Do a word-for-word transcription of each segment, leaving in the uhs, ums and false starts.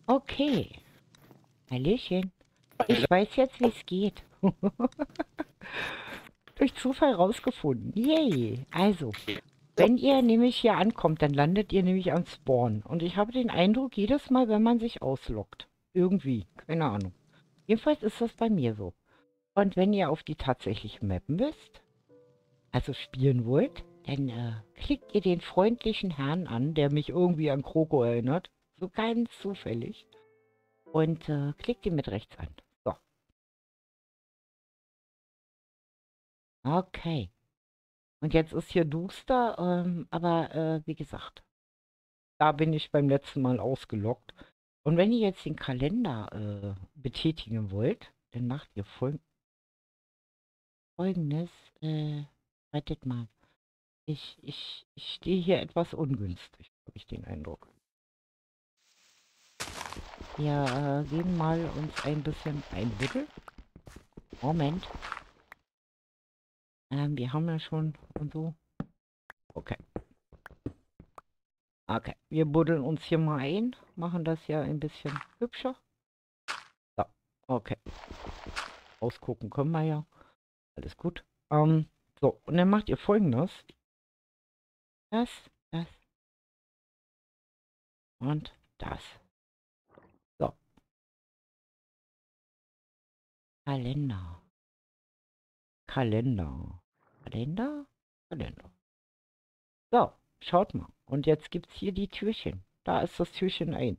Okay. Hallöchen. Ich weiß jetzt, wie es geht. Durch Zufall rausgefunden. Yay. Also, wenn ihr nämlich hier ankommt, dann landet ihr nämlich am Spawn. Und ich habe den Eindruck, jedes Mal, wenn man sich ausloggt. Irgendwie. Keine Ahnung. Jedenfalls ist das bei mir so. Und wenn ihr auf die tatsächlichen Mappen wisst, also spielen wollt, dann äh, klickt ihr den freundlichen Herrn an, der mich irgendwie an Kroko erinnert. So ganz zufällig. Und äh, klickt ihn mit rechts an. So. Okay. Und jetzt ist hier duster, ähm, aber äh, wie gesagt, da bin ich beim letzten Mal ausgeloggt. Und wenn ihr jetzt den Kalender äh, betätigen wollt, dann macht ihr fol folgendes. Äh, wartet mal. Ich, ich, ich stehe hier etwas ungünstig, habe ich den Eindruck. Wir äh, gehen mal uns ein bisschen einbuddeln. Moment. Ähm, wir haben ja schon und so. Okay. Okay. Wir buddeln uns hier mal ein, machen das ja ein bisschen hübscher. So. Okay. Ausgucken können wir ja. Alles gut. Ähm, so, und dann macht ihr folgendes. Das, das und das. So, Kalender. Kalender. Kalender? Kalender. So, schaut mal. Und jetzt gibt es hier die Türchen. Da ist das Türchen eins.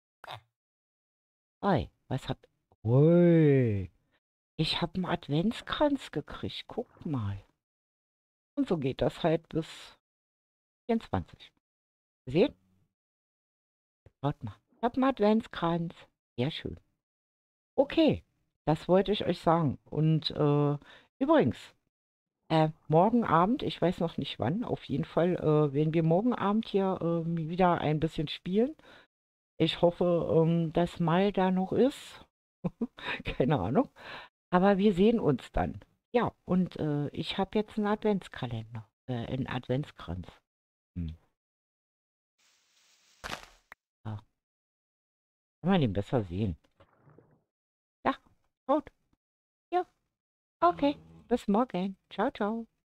Ei, was hab... Ui, ich habe einen Adventskranz gekriegt. Guckt mal. Und so geht das halt bis vierundzwanzig. Seht? Schaut mal. Ich habe einen Adventskranz. Sehr schön. Okay, das wollte ich euch sagen. Und äh, übrigens, äh, morgen Abend, ich weiß noch nicht wann, auf jeden Fall äh, werden wir morgen Abend hier ähm, wieder ein bisschen spielen. Ich hoffe, ähm, dass Mai da noch ist. Keine Ahnung. Aber wir sehen uns dann. Ja, und äh, ich habe jetzt einen Adventskalender, äh, einen Adventskranz. Hm. Ja, kann man den besser sehen. Ja, gut. Ja, okay. Bis morgen. Ciao, ciao.